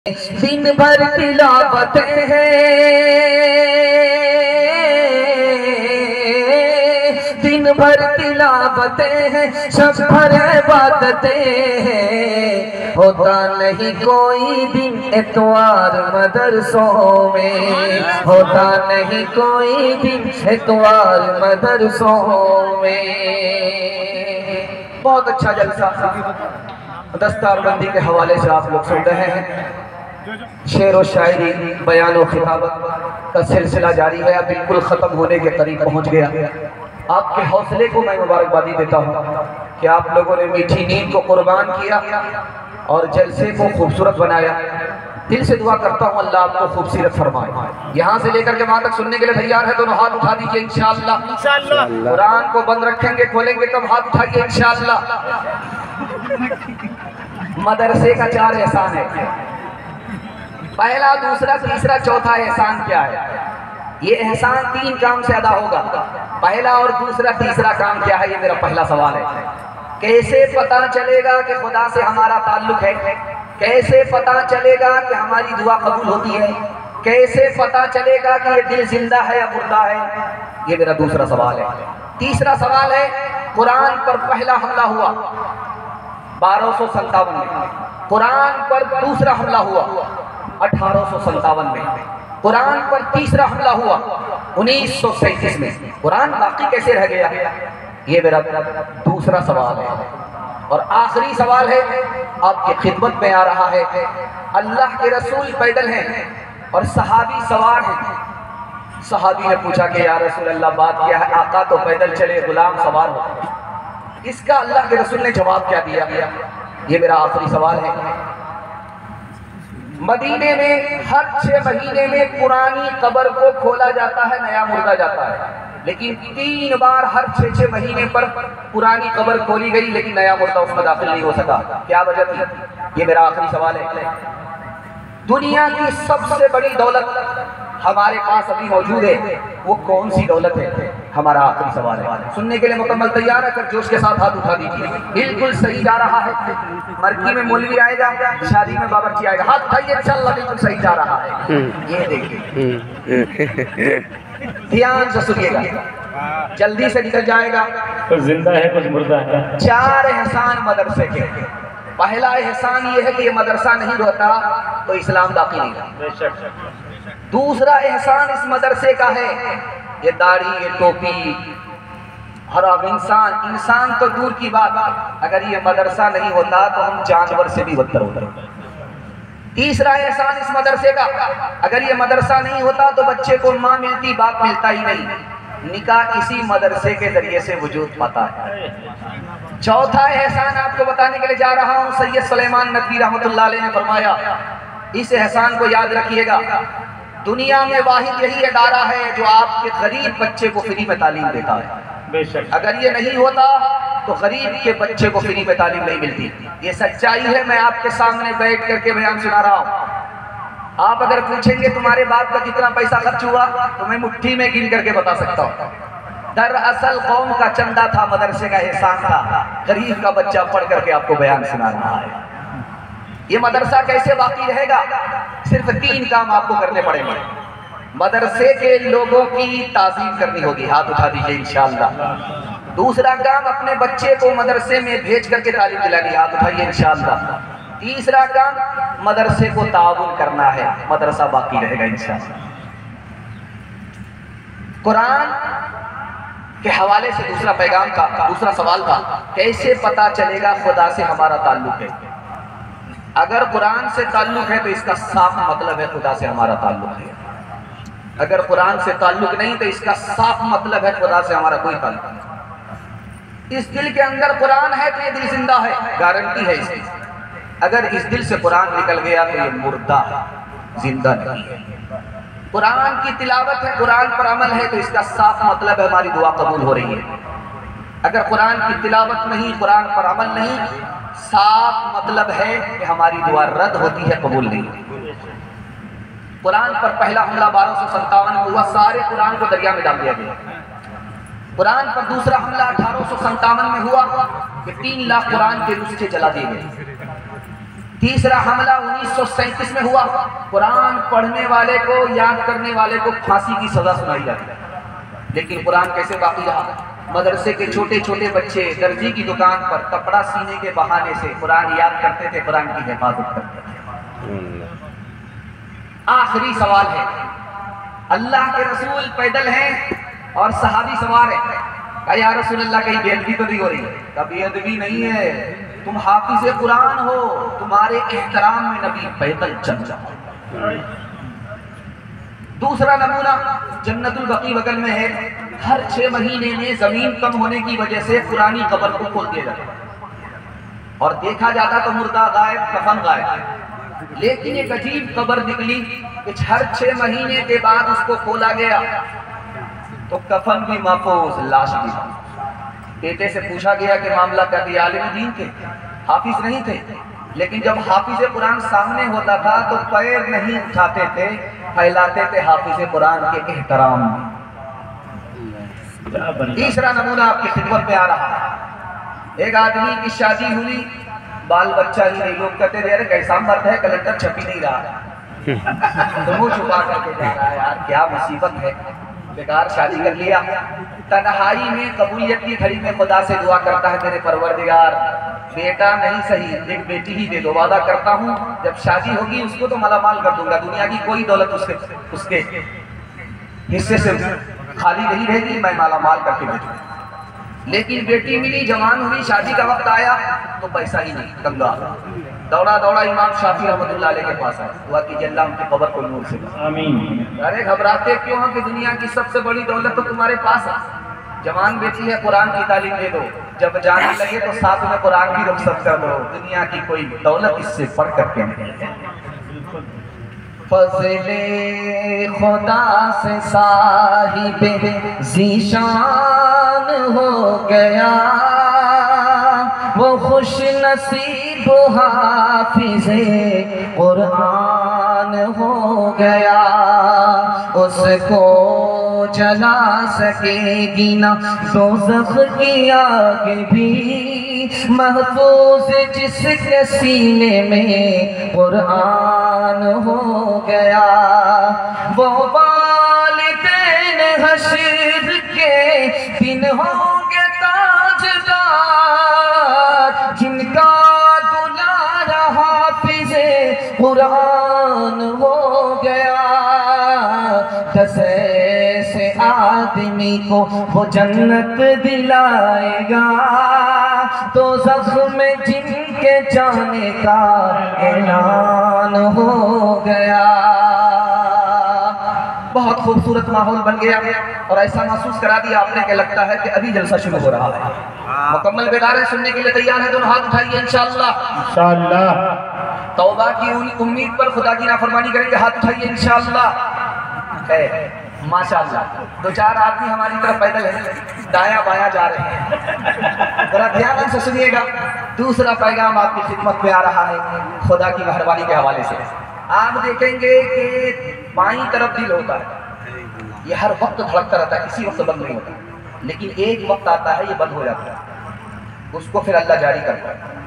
दिन भर तिलावतें हैं, दिन भर तिलावतें हैं, सब भर इबादतें हैं। होता नहीं कोई दिन इतवार मदरसों में, होता नहीं कोई दिन इतवार मदरसों में। बहुत अच्छा जलसा दस्तारबंदी के हवाले से आप लोग सुन रहे हैं। शेर और शायरी, बयान और खिताबत का सिलसिला जारी है, अब बिल्कुल ख़त्म होने के करीब पहुंच गया। आपके हौसले को मैं मुबारकबादी देता हूं कि आप लोगों ने मीठी नींद को कुर्बान किया और जलसे को खूबसूरत बनाया। दिल से दुआ करता हूं अल्लाह आपको खूबसूरत फरमाए। यहाँ से लेकर के वहां तक सुनने के लिए तैयार है? दोनों हाथ उठा दीजिए इंशाअल्लाह। कुरान को बंद रखेंगे, खोलेंगे तब हाथ उठाइए इंशाअल्लाह। मदरसे का 4 एहसान है। पहला, दूसरा, तीसरा, चौथा एहसान क्या है? ये एहसान 3 काम से अदा होगा। पहला और दूसरा, तीसरा काम क्या है? ये मेरा पहला सवाल है। कैसे पता चलेगा कि खुदा से हमारा ताल्लुक है? कैसे पता चलेगा कि हमारी दुआ कबूल होती है? कैसे पता चलेगा कि ये दिल जिंदा है या मुर्दा है? ये मेरा दूसरा सवाल है। तीसरा सवाल है, कुरान पर पहला हमला हुआ 1257 में, कुरान पर दूसरा हमला हुआ 1857 में, कुरान पर तीसरा हमला हुआ 1937 में। कुरान बाकी कैसे रह गया? ये मेरा दूसरा सवाल है। और आखिरी सवाल है, आपकी खिदमत में आ रहा है। अल्लाह के रसूल पैदल हैं और सहाबी सवार हैं। सहाबी ने पूछा कि या रसूल अल्लाह, बात क्या है? आका तो पैदल चले, गुलाम सवार हो। इसका अल्लाह के रसूल ने जवाब क्या दिया? ये मेरा आखिरी सवाल है। मदीने में हर 6 महीने में पुरानी कब्र को खोला जाता है, नया मुर्दा जाता है, लेकिन 3 बार हर 6 महीने पर पुरानी कब्र खोली गई, लेकिन नया मुर्दा उसमें दाखिल नहीं हो सका। क्या वजह थी? ये मेरा आखिरी सवाल है। दुनिया की सबसे बड़ी दौलत हमारे पास अभी मौजूद है, वो कौन सी दौलत है? हमारा आखिरी सवाल है। सुनने के लिए मुकम्मल तैयार है? जोश के साथ हाथ उठा दीजिए। बिल्कुल सही जा रहा है। मरकी में मौलवी आएगा, शादी में बावर्ची आएगा। हाथ उठाइए इंशाअल्लाह, बिल्कुल सही जा रहा है। ये देखिए, ध्यान से सुनिएगा, जल्दी से निकल जाएगा। कुछ जिंदा है, कुछ मुर्दा है। 4 एहसान मदरसे के। पहला एहसान ये है कि ये मदरसा नहीं होता तो इस्लाम दाखिल नहीं था। दूसरा एहसान इस मदरसे का है, ये दाढ़ी, ये टोपी, हर इंसान तो दूर की बात, अगर ये मदरसा नहीं होता तो हम जानवर से भी बदतर होते। तीसरा एहसान इस मदरसे का, अगर ये मदरसा नहीं होता तो बच्चे को माँ मिलती, बाप मिलता ही नहीं। निकाह इसी मदरसे के जरिए से वजूद पाता है। चौथा एहसान आपको बताने के लिए जा रहा हूँ। सैयद सुलेमान नदवी रहमतुल्लाह अलैह ने फरमाया, इस एहसान को याद रखिएगा, दुनिया में वाहिद यही अदारा है जो आपके गरीब बच्चे को फ्री में तालीम देता है। अगर ये नहीं होता तो गरीब के बच्चे को फ्री में तालीम नहीं मिलती। ये सच्चाई है, मैं आपके सामने बैठ करके बयान सुना रहा हूँ। आप अगर पूछेंगे तुम्हारे बाप का कितना पैसा खर्च हुआ, तो मैं मुट्ठी में गिन करके बता सकता हूँ। दरअसल कौम का चंदा था, मदरसे का एहसान था। गरीब का बच्चा पढ़ करके आपको बयान सुना रहा है। ये मदरसा कैसे बाकी रहेगा? सिर्फ 3 काम आपको करने पड़ेंगे। मदरसे के लोगों की ताज़ीम करनी होगी, हाथ उठा दीजिए इंशाअल्लाह। दूसरा काम, अपने बच्चे को मदरसे में भेज करके तालीम दिलानी, हाथ उठाइए इंशाअल्लाह। तीसरा काम, मदरसे को ताउन करना है, मदरसा बाकी रहेगा इंशाअल्लाह। कुरान के हवाले से दूसरा पैगाम का, दूसरा सवाल था, कैसे पता चलेगा खुदा से हमारा ताल्लुक है? अगर कुरान से ताल्लुक है तो इसका साफ मतलब है खुदा से हमारा ताल्लुक है। अगर कुरान से ताल्लुक नहीं तो इसका साफ मतलब है खुदा से हमारा कोई ताल्लुक नहीं। इस दिल के अंदर कुरान है तो ये दिल जिंदा है, गारंटी है इसकी। अगर इस दिल से कुरान निकल गया तो ये मुर्दा है, जिंदा नहीं है। कुरान की तिलावत है, कुरान पर अमल है, तो इसका साफ मतलब है हमारी दुआ कबूल हो रही है। अगर कुरान की तिलावत नहीं, कुरान पर अमल नहीं, साफ मतलब है कि हमारी दुआ रद्द होती है, कबूल नहीं। कुरान पर पहला हमला 1257 में हुआ, सारे कुरान को दरिया में डाल दिया गया। कुरान पर दूसरा हमला 1857 में हुआ कि 3 लाख कुरान के नुस्खे जला दिए गए। तीसरा हमला 1937 में हुआ। कुरान पढ़ने वाले को, याद करने वाले को फांसी की सजा सुनाई जाती, लेकिन कुरान कैसे बाकी रहा। मदरसे के छोटे छोटे बच्चे दर्जी की दुकान पर कपड़ा सीने के बहाने से कुरान याद करते थे, कुरान की हिफाजत करते थे। आखिरी सवाल है, अल्लाह के रसूल पैदल हैं और सहाबी सवार हैं। कहा या रसूल अल्लाह, कहीं बेअदबी तो नहीं हो रही? कहा बेअदबी नहीं है, तुम हाफिज़े कुरान हो, तुम्हारे एहतराम में नबी पैदल चल जाओ। दूसरा नमूना जन्नतुल बकी बगल में है। हर 6 महीने में जमीन कम होने की वजह से पुरानी कब्र को खोल दिया जाता और देखा जाता तो मुर्दा गायब, कफन गायब। लेकिन एक अजीब खबर निकली कि हर 6 महीने के बाद उसको खोला गया तो कफन भी महफूज, लाश भी। बेटे से पूछा गया कि मामला क्या था? आलिम दीन थे, हाफिज नहीं थे, लेकिन जब हाफिज कुरान सामने होता था तो पैर नहीं उठाते थे, फैलाते थे हाफिज कुरान के एहतराम में। तीसरा नमूना आपकी खिदमत में आ रहा है। एक आदमी की शादी हुई, बाल बच्चा ही नहीं, लोग कहते थे अरे कैसा मर्द है, कलेक्टर छपी नहीं रहा तो मुंह छुपा करके जा रहा है। यार क्या मुसीबत है, बेकार शादी कर लिया। तन्हाई में कबूलियत की घड़ी में खुदा से दुआ करता है, मेरे परवरदिगार बेटा नहीं सही एक बेटी ही दे दो, वादा करता हूँ जब शादी होगी उसको तो मालामाल कर दूंगा, दुनिया की कोई दौलत उसके हिस्से से खाली नहीं रहेगी, मैं मालामाल करके भेजूंगा। लेकिन बेटी मिली, जवान हुई, शादी का वक्त आया तो पैसा ही नहीं, कंगाल। दौड़ा दौड़ा इमाम शाफी रहमतुल्लाह अलैह के पास आया, दुआ कीजिए अल्लाह उनकी कब्र को नूर से भरे। आमीन। अरे घबराते क्यों हो कि दुनिया की सबसे बड़ी दौलत तो तुम्हारे पास है। जवान बेटी है, कुरान की तालीम दे दो, जब जाने लगे तो साथ में कुरान की रुखसत कर दो, दुनिया की कोई दौलत इससे बढ़ करके नहीं। फज़ले खुदा से साहिबे ज़ीशान हो गया, वो खुश नसीब हाफिज़े कुरान हो गया। उसको जला सकेगी ना दोज़ख की आग भी, महफूज जिसके सीने में कुरान हो गया। वो वालिदैन हश्र के दिन होंगे ताजदार, जिनका दुलारा हाफिज़े कुरान हो गया। ऐसे आदमी को वो जन्नत दिलाएगा, तो ज़ख्म में जिनके जाने का ऐलान हो गया। बहुत खूबसूरत माहौल बन गया और ऐसा महसूस करा दिया आपने कि लगता है कि अभी जलसा शुरू हो रहा है। मुकम्मल बेदार है, सुनने के लिए तैयार है? दोनों हाथ उठाइए इंशाअल्लाह। इंशाअल्लाह। तौबा की उम्मीद पर खुदा की नाफरमानी करेंगे, हाथ उठाइए इंशाअल्लाह। माशाअल्लाह 2-4 आदमी हमारी तरफ पैदल है, दाया बाया जा रहे हैं, जरा ध्यान से सुनिएगा। दूसरा पैगाम आपकी खिदमत में आ रहा है खुदा की मेहरबानी के हवाले से। आप देखेंगे कि बाईं तरफ दिल होता है, ये हर वक्त धड़कता रहता है, किसी वक्त बंद नहीं होता, लेकिन एक वक्त आता है ये बंद हो जाता है, उसको फिर अल्लाह जारी करता है।